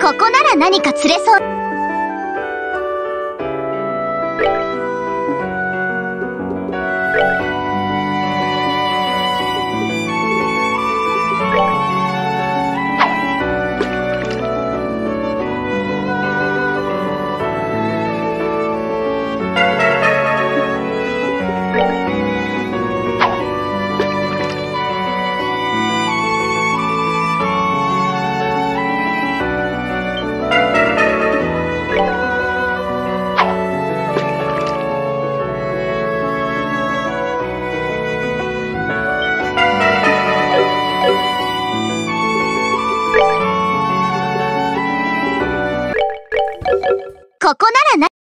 ここなら何か釣れそう。ここならな。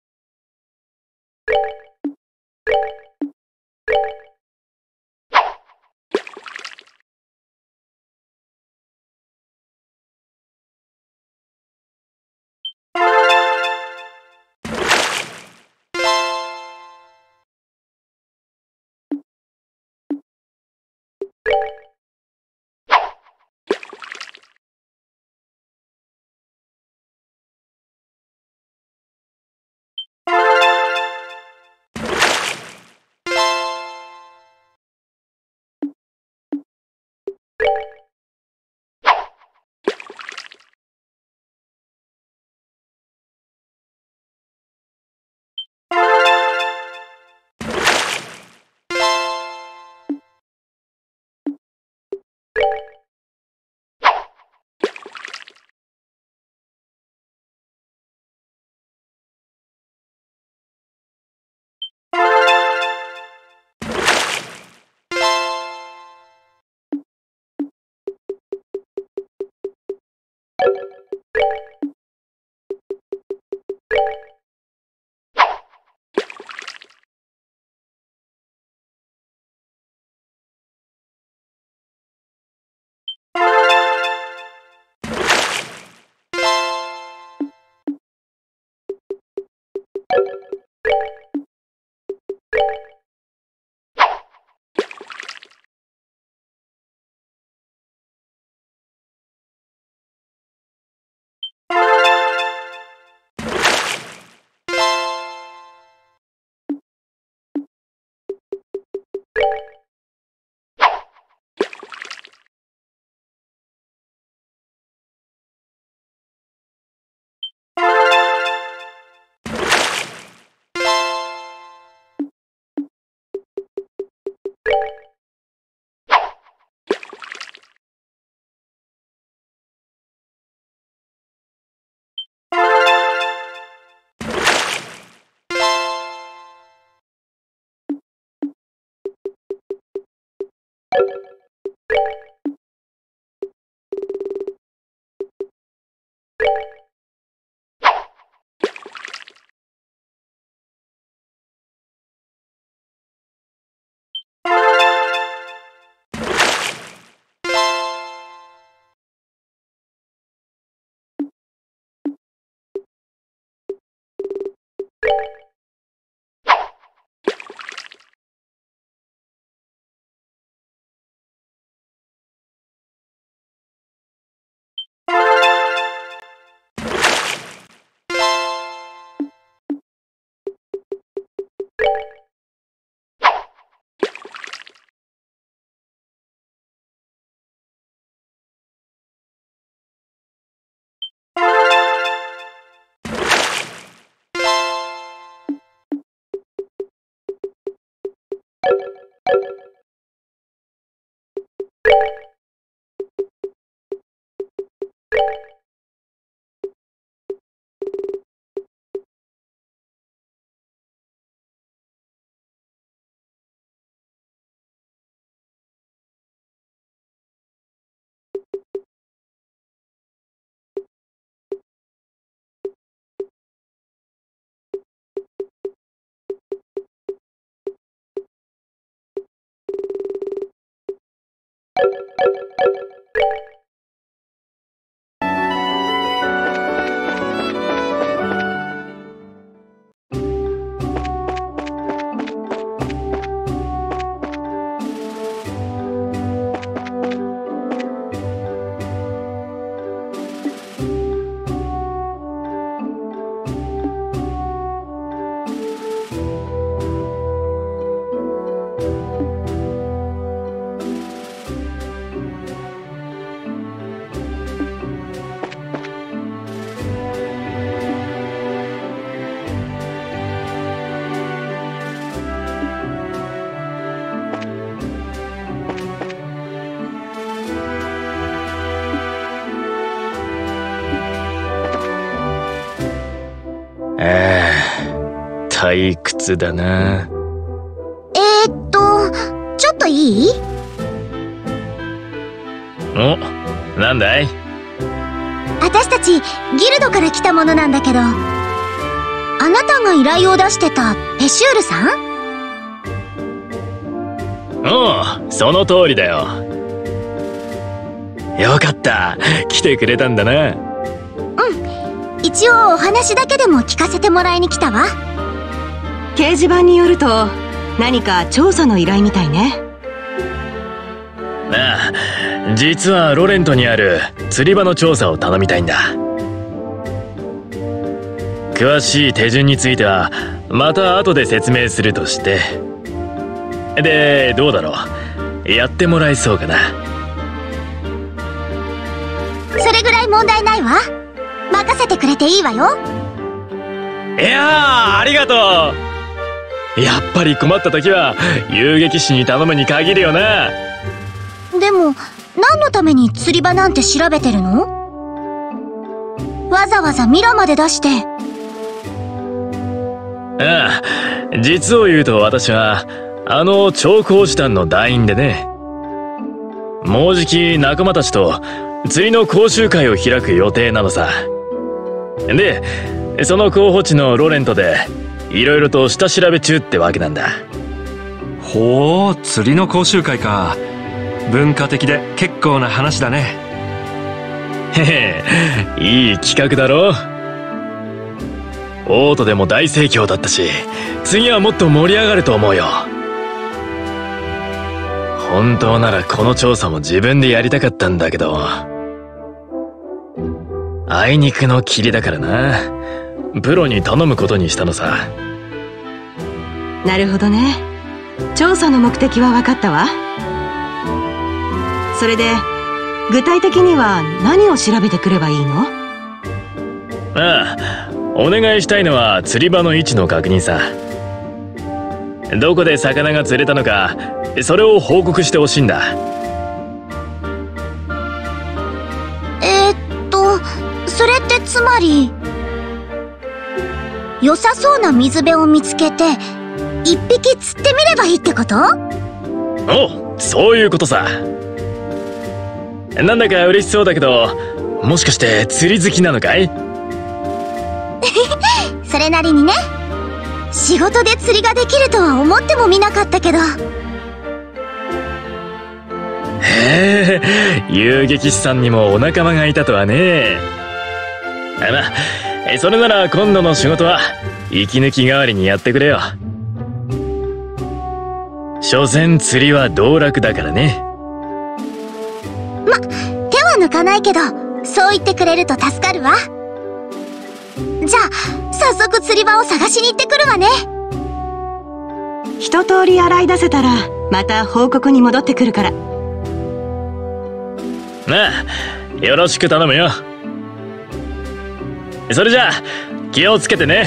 退屈だな。 ちょっといい？ お、なんだい？ 私たちギルドから来たものなんだけど、あなたが依頼を出してたペシュールさん？ おう、その通りだよ。よかった、来てくれたんだな。 一応お話だけでも聞かせてもらいに来たわ。 掲示板によると何か調査の依頼みたいね。 ああ、実はロレントにある釣り場の調査を頼みたいんだ。詳しい手順についてはまた後で説明するとして。で、どうだろう、やってもらえそうかな。 それぐらい問題ないわ。任せてくれていいわよ。 いやー、ありがとう。やっぱり困った時は遊撃士に頼むに限るよな。 でも何のために釣り場なんて調べてるの？わざわざミラまで出して。 ああ、実を言うと私は長考士団の団員でね。もうじき仲間たちと釣りの講習会を開く予定なのさ。で、その候補地のロレントでいろいろと下調べ中ってわけなんだ。 ほう、釣りの講習会か。文化的で結構な話だね。 へへ、いい企画だろ。オートでも大盛況だったし、次はもっと盛り上がると思うよ。本当ならこの調査も自分でやりたかったんだけど、あいにくの霧だからな。プロに頼むことにしたのさ。 なるほどね。調査の目的は分かったわ。それで具体的には何を調べてくればいいの？ ああ、お願いしたいのは釣り場の位置の確認さ。どこで魚が釣れたのか、それを報告してほしいんだ。 それってつまり、良さそうな水辺を見つけて一匹釣ってみればいいってこと？ おう、そういうことさ。なんだか嬉しそうだけど、もしかして釣り好きなのかい？ それなりにね。仕事で釣りができるとは思ってもみなかったけど。 へえ、遊撃士さんにもお仲間がいたとはね。まあ、それなら今度の仕事は息抜き代わりにやってくれよ。所詮釣りは道楽だからね。 手は抜かないけど、そう言ってくれると助かるわ。じゃあ早速釣り場を探しに行ってくるわね。 一通り洗い出せたらまた報告に戻ってくるから。 なあ、よろしく頼むよ。それじゃあ気をつけてね。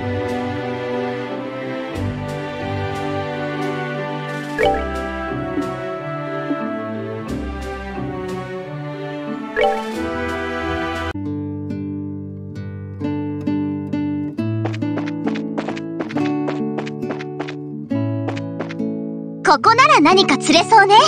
ここなら何か釣れそうね。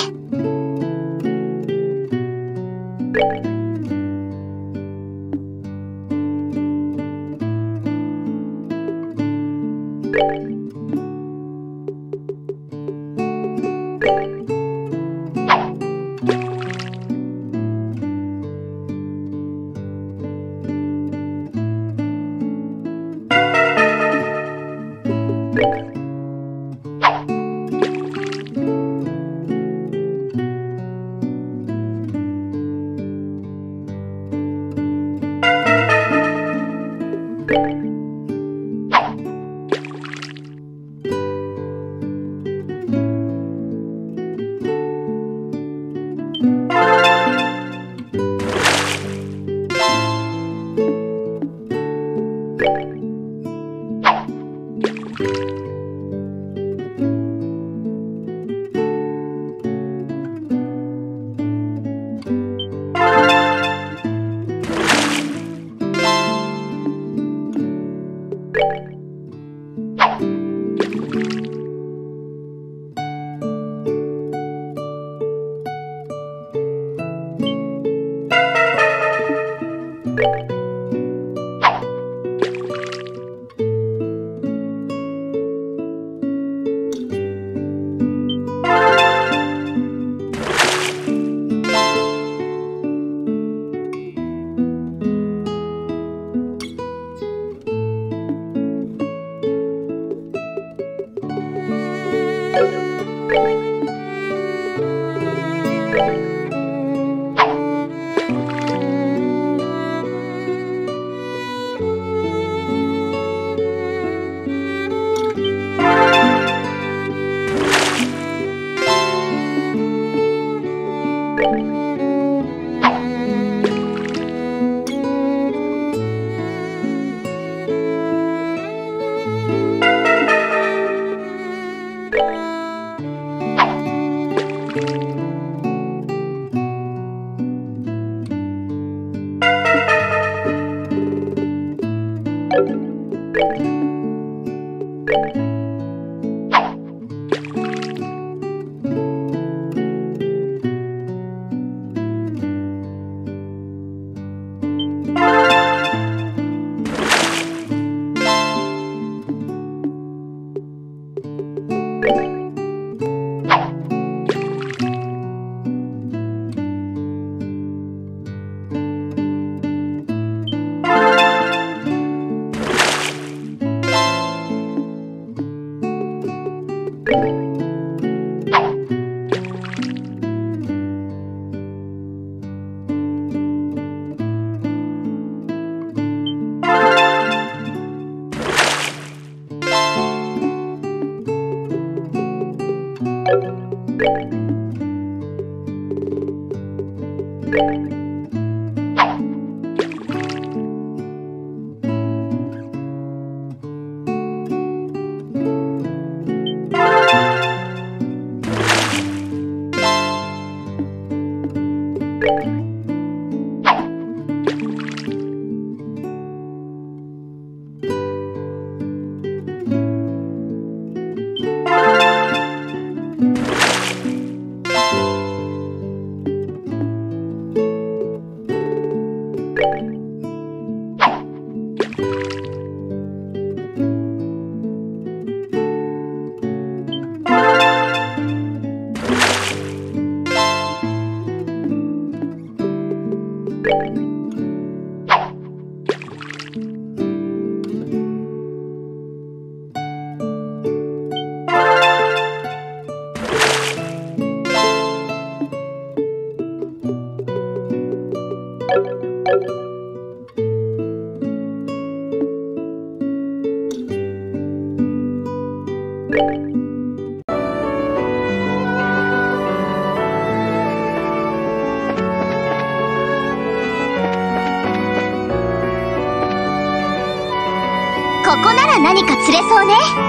何か釣れそうね。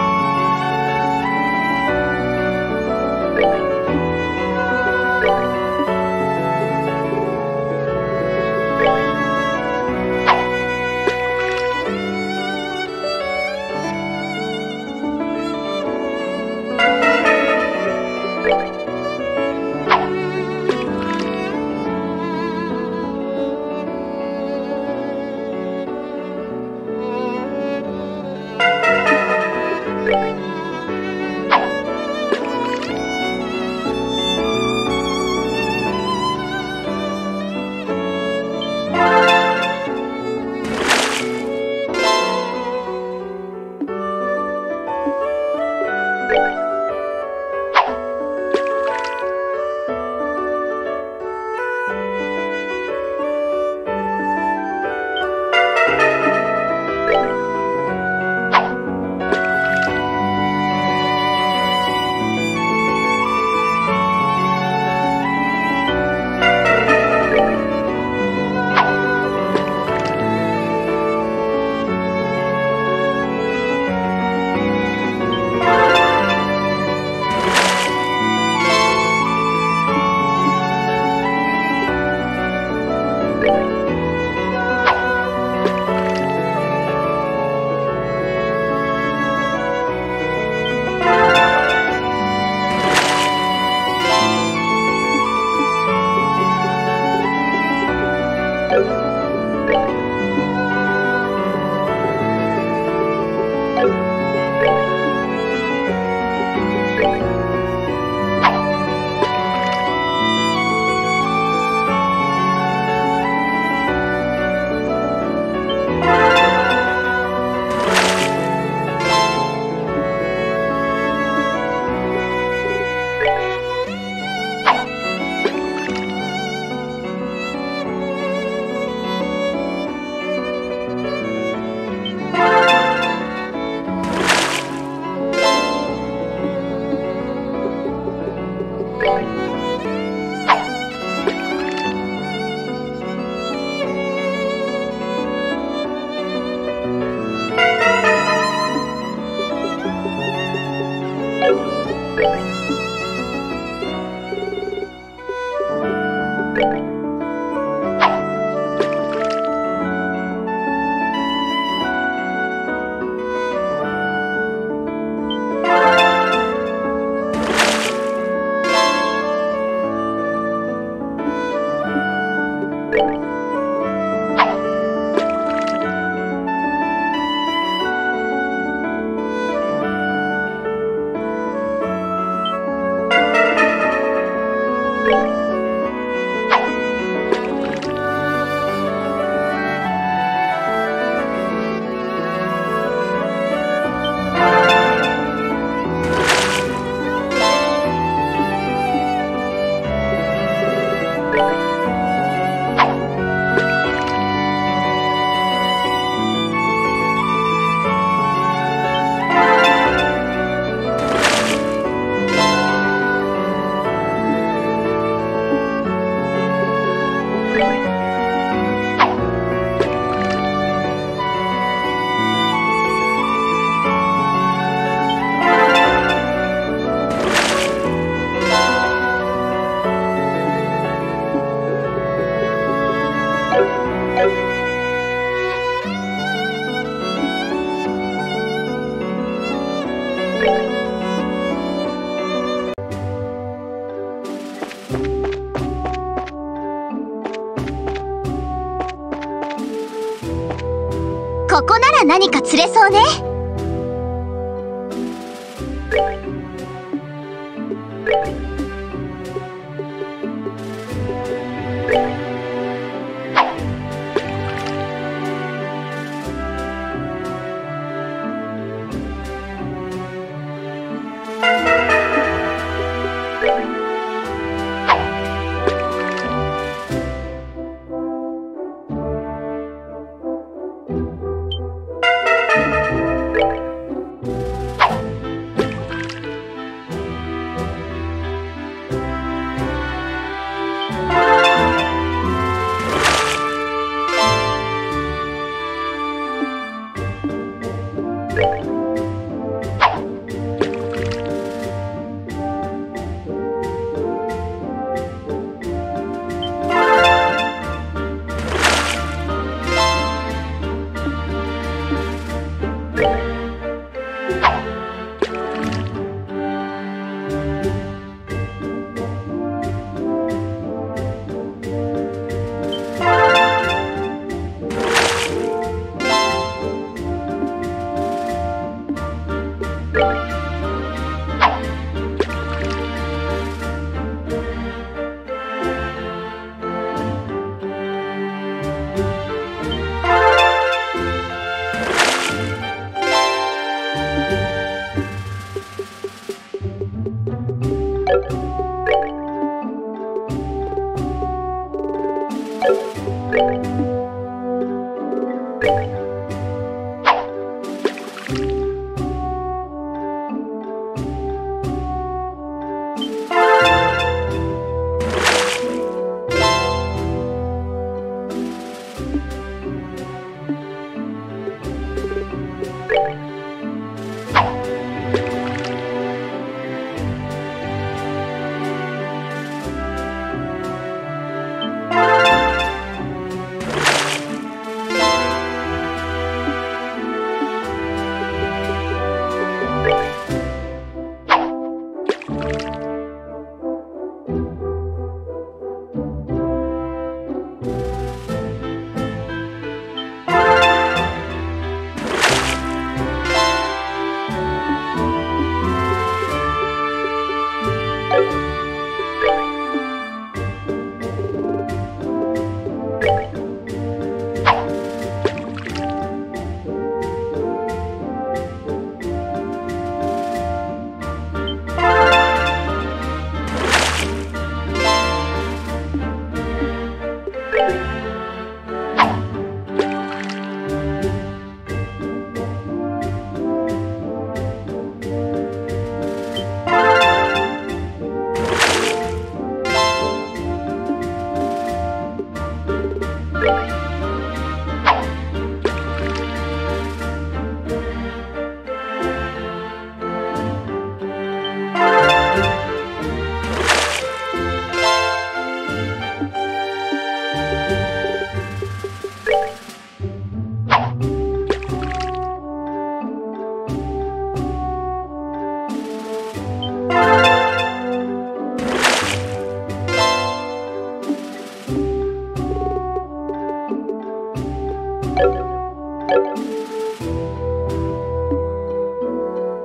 ここなら何か釣れそうね。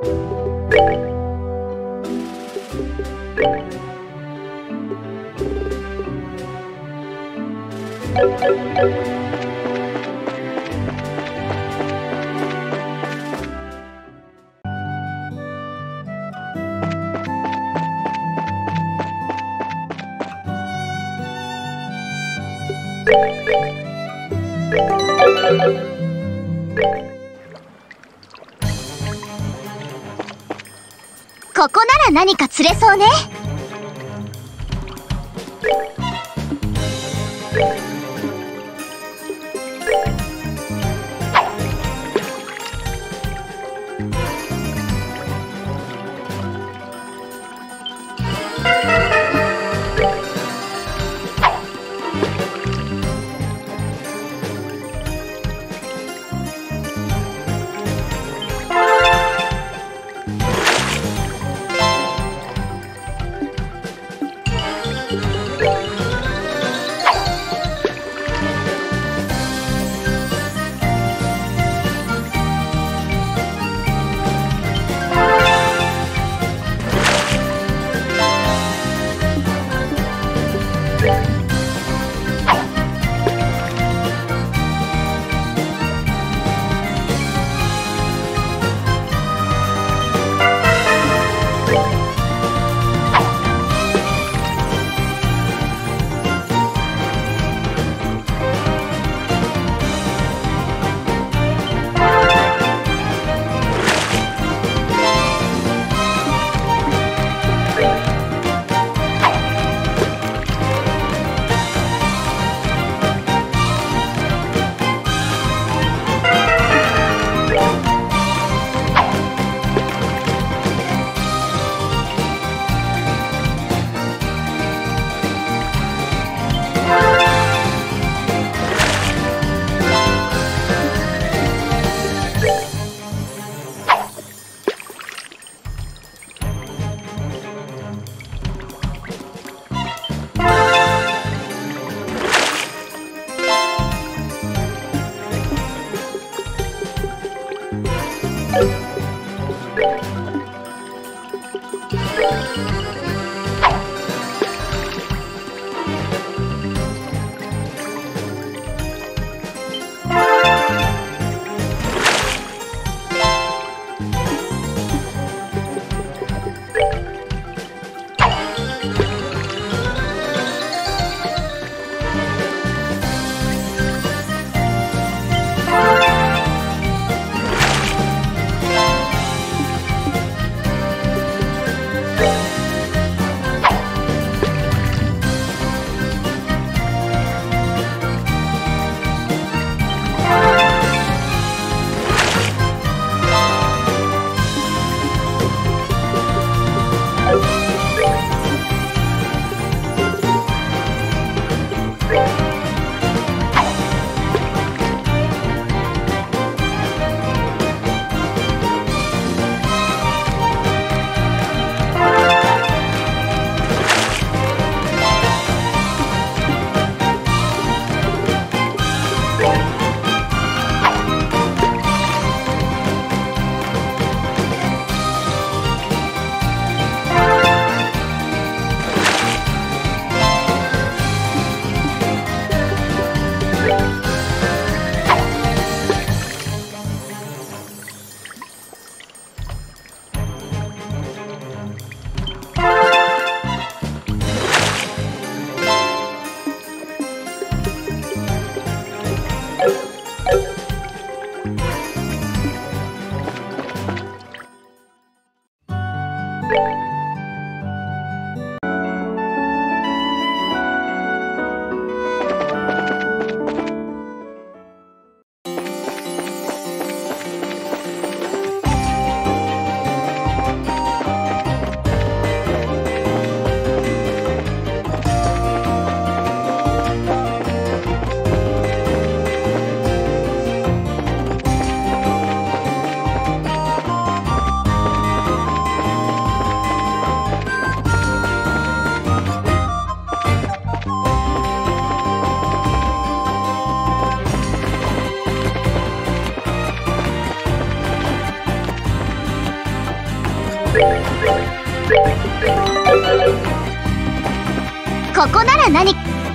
ここなら何か釣れそうね。 ここなら何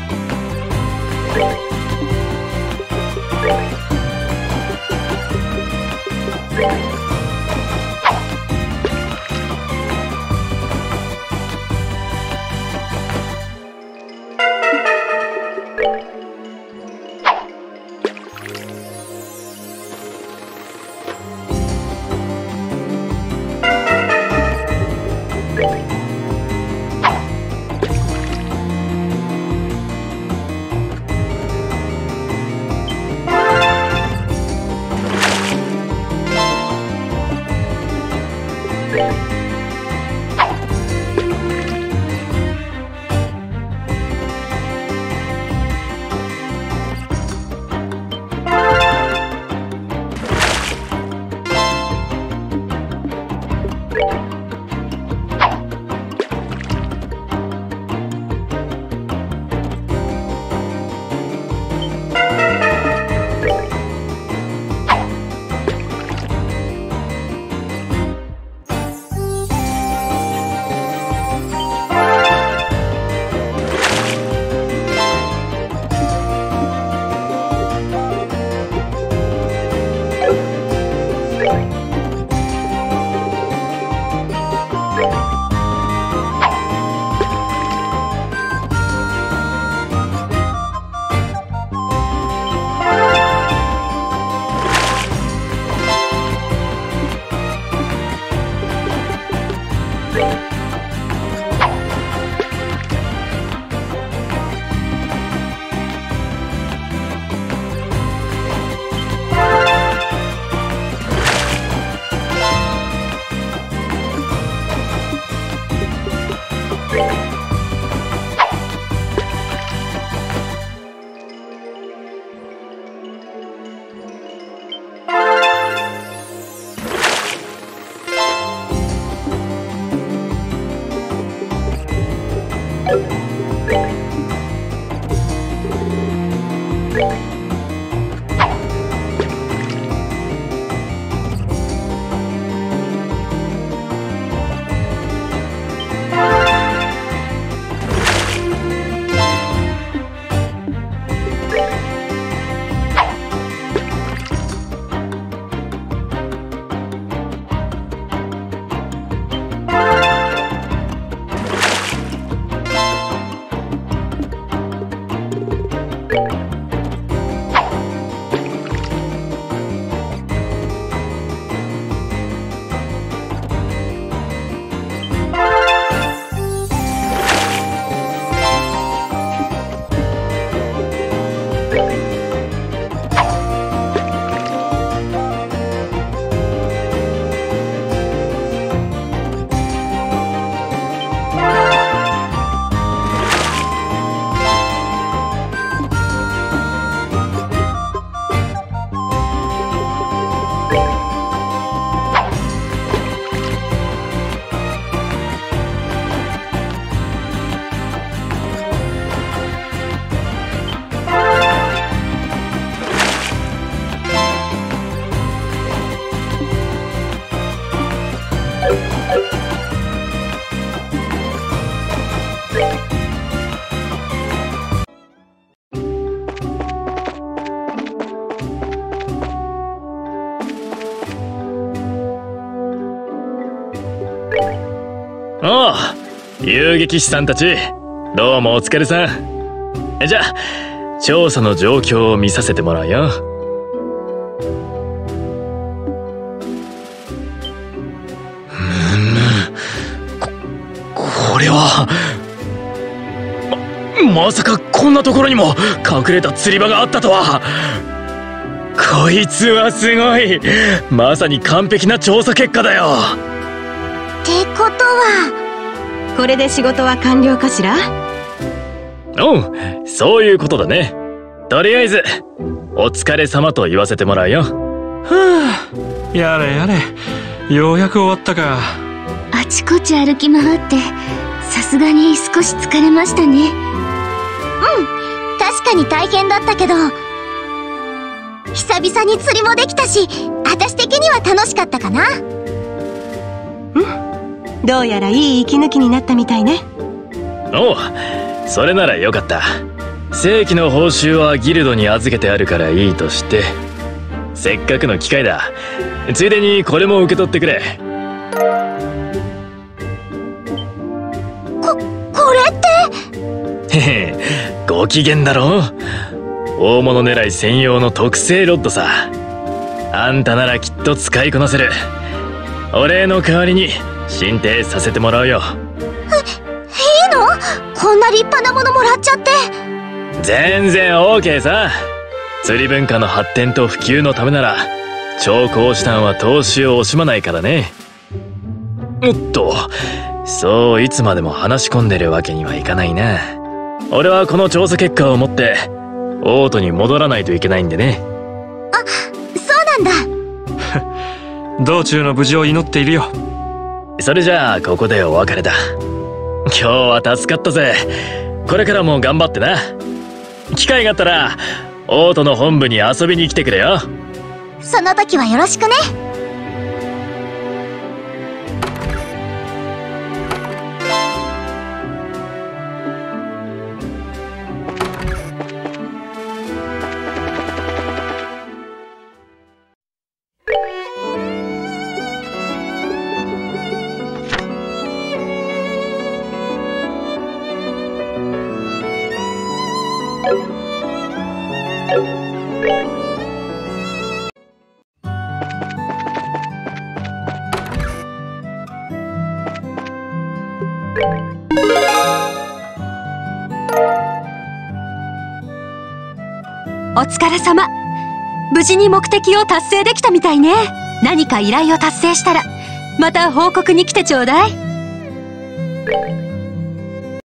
おう、遊撃士さんたち、どうもお疲れさん。じゃあ調査の状況を見させてもらうよ。これはまさかこんなところにも隠れた釣り場があったとは。こいつはすごい。まさに完璧な調査結果だよ。 ってことはこれで仕事は完了かしら？ おう、そういうことだね。とりあえずお疲れ様と言わせてもらうよ。 はあ、やれやれ、ようやく終わったか。 あちこち歩き回ってさすがに少し疲れましたね。確かに大変だったけど久々に釣りもできたし、私的には楽しかったかな。 どうやらいい息抜きになったみたいね。 おう、それならよかった。正規の報酬はギルドに預けてあるからいいとして、せっかくの機会だ。ついでにこれも受け取ってくれ。 これって。 へへ、ご機嫌だろ。大物狙い専用の特製ロッドさ。あんたならきっと使いこなせる。お礼の代わりに進呈させてもらうよ。 いいの？こんな立派なものもらっちゃって。 全然 OK さ。釣り文化の発展と普及のためなら超講師団は投資を惜しまないからね。おっと、そういつまでも話し込んでるわけにはいかないな。俺はこの調査結果を持ってオートに戻らないといけないんでね。 あ、そうなんだ。 道中の無事を祈っているよ。 それじゃあここでお別れだ。今日は助かったぜ。これからも頑張ってな。機会があったらオートの本部に遊びに来てくれよ。 その時はよろしくね。 お疲れ様。無事に目的を達成できたみたいね。何か依頼を達成したらまた報告に来てちょうだい。